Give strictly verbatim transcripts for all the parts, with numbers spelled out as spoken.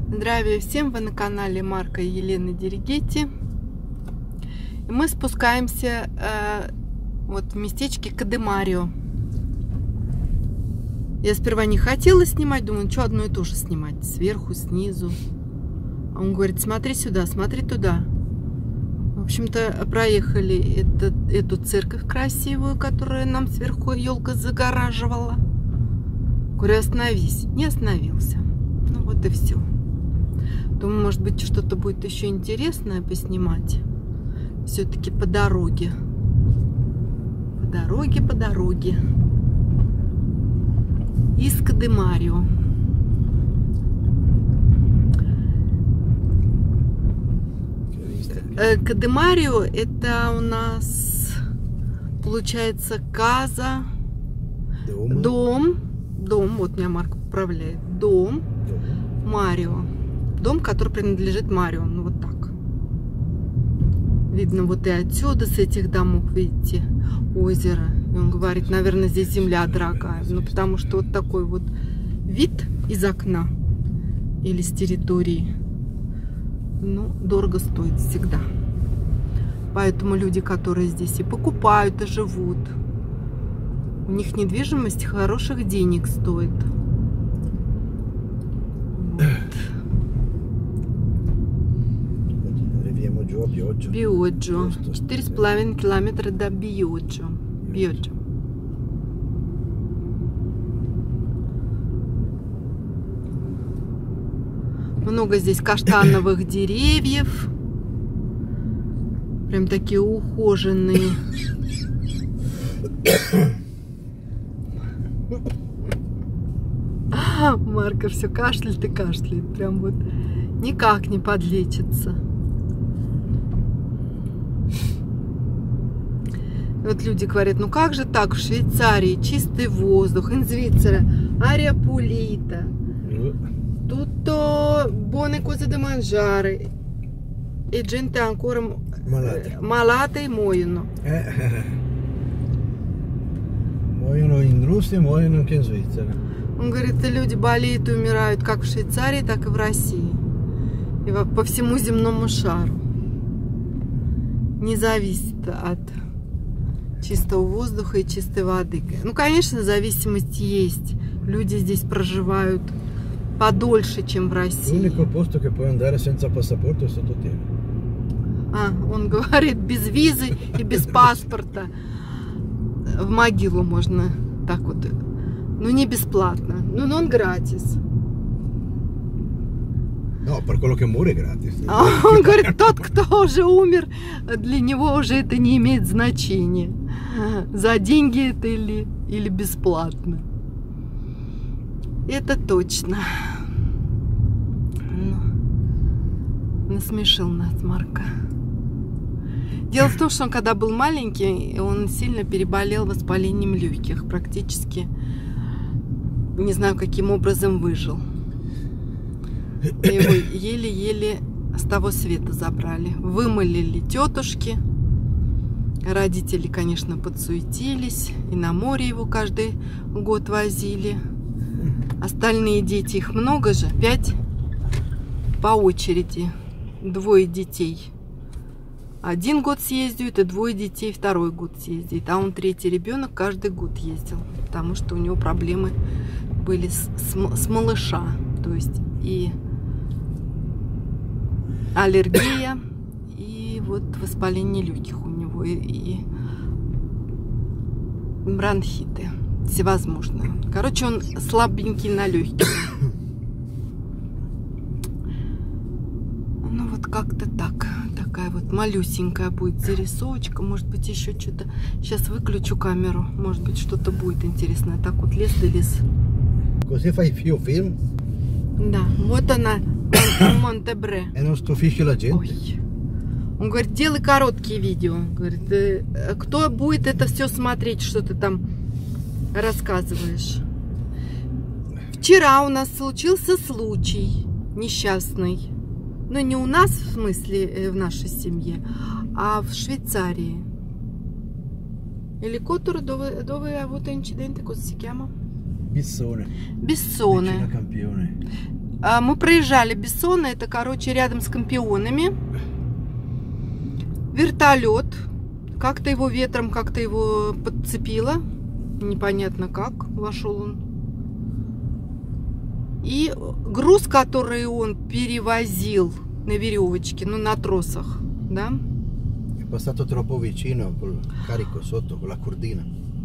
Здравия всем! Вы на канале Марка и Елены Деригетти. И мы спускаемся э, вот в местечке Кадемарио. Я сперва не хотела снимать, думаю, что одно и то же снимать. Сверху, снизу. А он говорит, смотри сюда, смотри туда. В общем-то, проехали это, эту церковь красивую, которая нам сверху елка загораживала. Говорю, остановись. Не остановился. Ну вот и все. Думаю, может быть, что-то будет еще интересное поснимать. Все-таки по дороге. По дороге, по дороге. Из Кадемарио. Кадемарио это у нас получается каза, дом, дом, дом вот меня Марк управляет, дом, дом. Марио. Дом, который принадлежит Марио. Ну вот так. Видно вот и отсюда, с этих домов, видите, озеро. И он говорит, наверное, здесь земля дорогая. Ну потому что вот такой вот вид из окна или с территории, ну, дорого стоит всегда. Поэтому люди, которые здесь и покупают, и живут, у них недвижимость хороших денег стоит. Биоджо. четыре с половиной километра до Биоджо. Биоджо. Много здесь каштановых деревьев. Прям такие ухоженные. Марка все кашляет и кашляет. Прям вот никак не подлечится. Вот люди говорят, ну как же так в Швейцарии чистый воздух, инзвицера, ария пулита, tutto buone cose da mangiare e gente ancora malate, malate e muoiono. Eh. Muoiono in Russia, muoiono anche in Svizzera. Он говорит, люди болеют и умирают как в Швейцарии, так и в России. И по всему земному шару. Не зависит от чистого воздуха и чистой воды. Ну, конечно, зависимость есть. Люди здесь проживают подольше, чем в России. А, он говорит, без визы и без паспорта в могилу можно так вот. Ну, не бесплатно. Ну, non gratis. No, per quello che muore gratis. А он говорит, тот, кто уже умер, для него уже это не имеет значения. За деньги это или, или бесплатно. Это точно. Ну, насмешил нас Марка. Дело в том, что он, когда был маленький, он сильно переболел воспалением легких. Практически, не знаю, каким образом выжил. Его еле-еле с того света забрали. Вымолили тетушки. Родители, конечно, подсуетились. И на море его каждый год возили. Остальные дети, их много же. Пять по очереди. Двое детей. Один год съездит, и двое детей второй год съездит. А он третий ребенок каждый год ездил. Потому что у него проблемы были с, с, с малыша. То есть и аллергия, и вот воспаление легких у него, и, и бронхиты всевозможные. Короче, он слабенький на легкие. Ну вот как-то так. Такая вот малюсенькая будет зарисовочка. Может быть, еще что-то. Сейчас выключу камеру. Может быть, что-то будет интересное. Так вот лес да лес. Да, вот она, Монтебре. Ой. Он говорит, делай короткие видео. Говорит, кто будет это все смотреть, что ты там рассказываешь? Вчера у нас случился случай несчастный. Но не у нас, в смысле, в нашей семье, а в Швейцарии. Elicottero dove, dove ha avuto incidente, cosa si chiama? Bissone. Bissone. Vicino a Campione. Мы проезжали Бессона, это, короче, рядом с Кампионами. Вертолет. Как-то его ветром, как-то его подцепило. Непонятно как вошел он. И груз, который он перевозил на веревочке, ну, на тросах, да? È passato troppo vicino col carico sotto, con la cordina.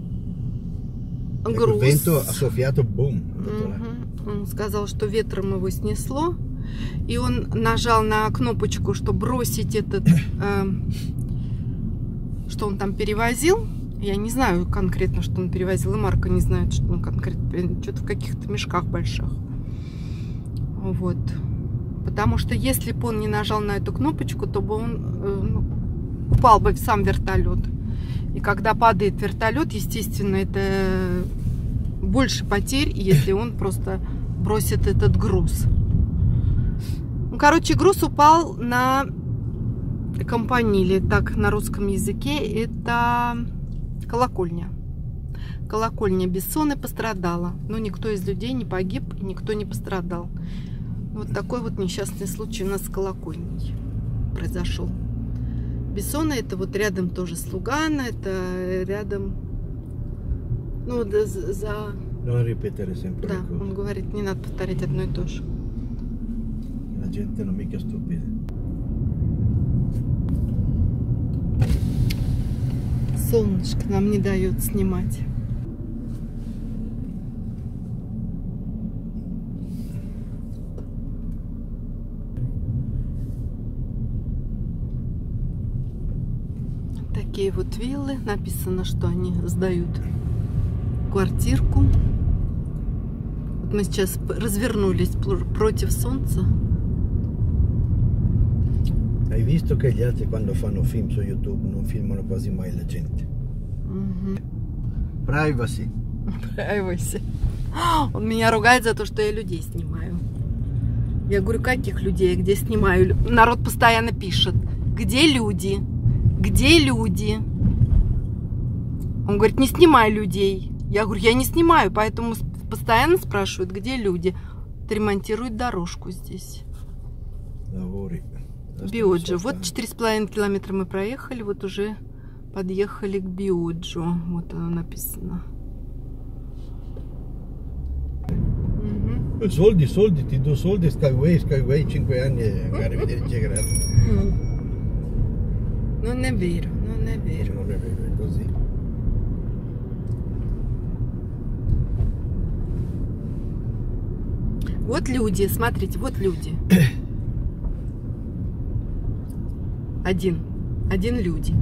Груз. Il vento ha soffiato, boom. Угу. Он сказал, что ветром его снесло. И он нажал на кнопочку, чтобы бросить этот... Э, что он там перевозил. Я не знаю конкретно, что он перевозил. И Марка не знает, что он конкретно... Что-то в каких-то мешках больших. Вот. Потому что если бы он не нажал на эту кнопочку, то бы он э, ну, упал бы в сам вертолет. И когда падает вертолет, естественно, это больше потерь, если он просто бросит этот груз. Ну, короче, груз упал на Кампаниле, так на русском языке, это колокольня. Колокольня Бессоны пострадала, но никто из людей не погиб, и никто не пострадал. Вот такой вот несчастный случай у нас с колокольней произошел. Бессона это вот рядом тоже с Лугано, это рядом, ну, да, за... Non ripetere sempre Да, le cose. он говорит, не надо повторять одно и то же. La gente non mica stupida. Солнышко нам не дает снимать. Такие вот виллы. Написано, что они сдают квартирку. Вот мы сейчас развернулись против солнца. Hai visto che gli altri quando fanno film su YouTube non filmano quasi mai la gente? Угу. Privacy. Privacy. Он меня ругает за то, что я людей снимаю. Я говорю, каких людей, где снимаю? Народ постоянно пишет, где люди? Где люди? Он говорит, не снимай людей. Я говорю, я не снимаю, поэтому постоянно спрашивают, где люди. Ремонтируют дорожку здесь. Биоджо. Вот четыре с половиной километра мы проехали, вот уже подъехали к Биоджо. Вот оно написано. Soldi, soldi, ti do soldi, Skyway, Skyway, cinque anni e arrivederci, grazie. Non è vero, non è vero. Non è vero, è così. Вот люди, смотрите, вот люди. Один. Один люди.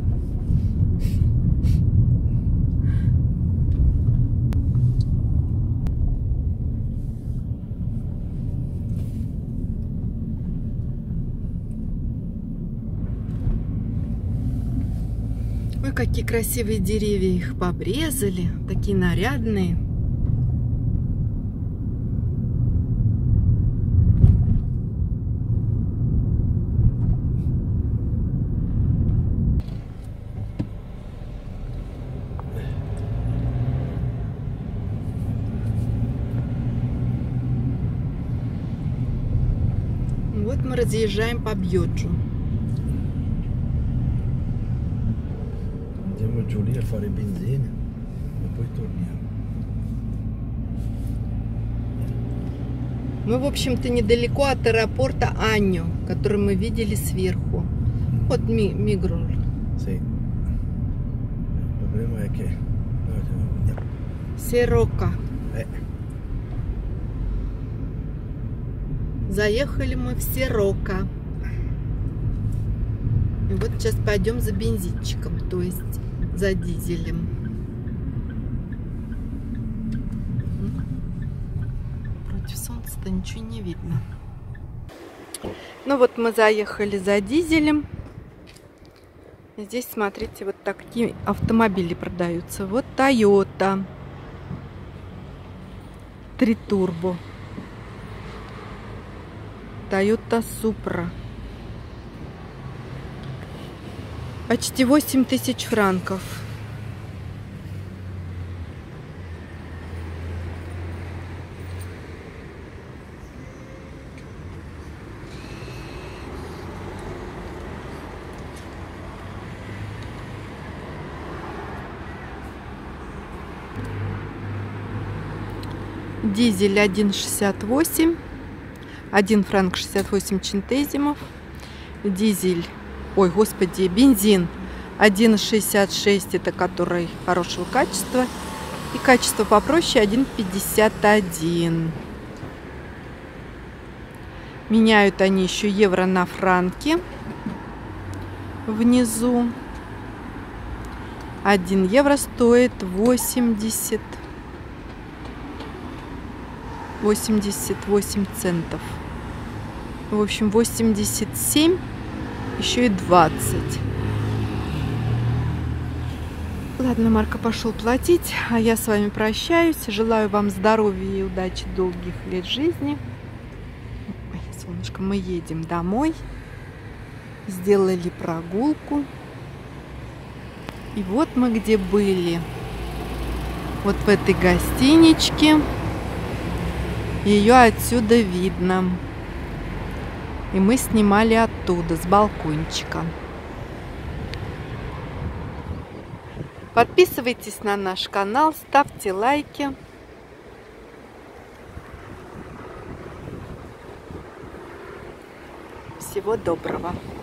Ой, какие красивые деревья, их побрезали, такие нарядные. Вот мы разъезжаем по Биоджо. Andiamo giù lì a fare benzina e poi torniamo. Мы, в общем-то, недалеко от аэропорта Аньо, который мы видели сверху. Вот ми Мигроль. Sì. Il problema è che Сирока. eh. Заехали мы в Сирока. И вот сейчас пойдем за бензинчиком, то есть за дизелем. Против солнца-то ничего не видно. Ну вот мы заехали за дизелем. Здесь, смотрите, вот такие автомобили продаются. Вот Toyota три турбо. Toyota Supra. Почти восемь тысяч франков. Дизель один шестьдесят восемь. один франк шестьдесят восемь центезимов. Дизель, ой, господи, бензин один шестьдесят шесть, это который хорошего качества. И качество попроще один пятьдесят один. Меняют они еще евро на франки. Внизу один евро стоит восемьдесят восемь центов. В общем, восемьдесят семь, еще и двадцать. Ладно, Марко пошел платить, а я с вами прощаюсь. Желаю вам здоровья и удачи, долгих лет жизни. Ой, солнышко, мы едем домой. Сделали прогулку. И вот мы где были. Вот в этой гостиничке. Ее отсюда видно. И мы снимали оттуда, с балкончика. Подписывайтесь на наш канал, ставьте лайки. Всего доброго.